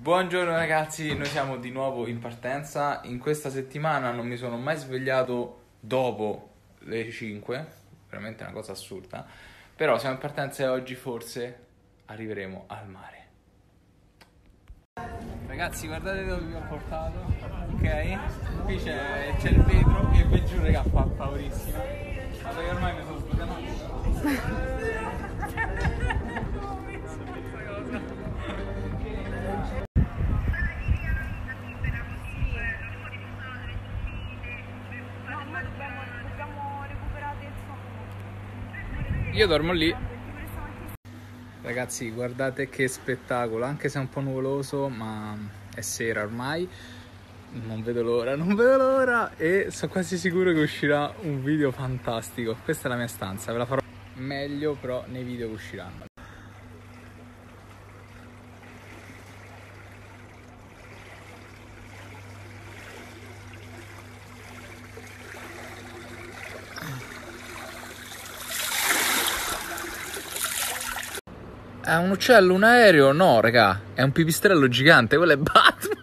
Buongiorno ragazzi, noi siamo di nuovo in partenza. In questa settimana non mi sono mai svegliato dopo le 5, veramente una cosa assurda. Però siamo in partenza e oggi forse arriveremo al mare. Ragazzi, guardate dove vi ho portato, ok? Qui c'è il vetro che vi giuro che fa paurissima. Ma che ormai mi sono sbagliato. Io dormo lì. Ragazzi, guardate che spettacolo, anche se è un po' nuvoloso, ma è sera ormai. Non vedo l'ora e sono quasi sicuro che uscirà un video fantastico. Questa è la mia stanza, ve la farò meglio però nei video che usciranno. È un uccello, un aereo? No, raga, è un pipistrello gigante, quello è Batman.